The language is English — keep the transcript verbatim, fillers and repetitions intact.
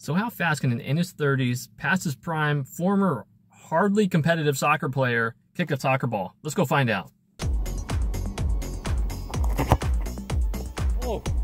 So how fast can an in his thirties, past his prime, former hardly competitive soccer player kick a soccer ball? Let's go find out. Oh.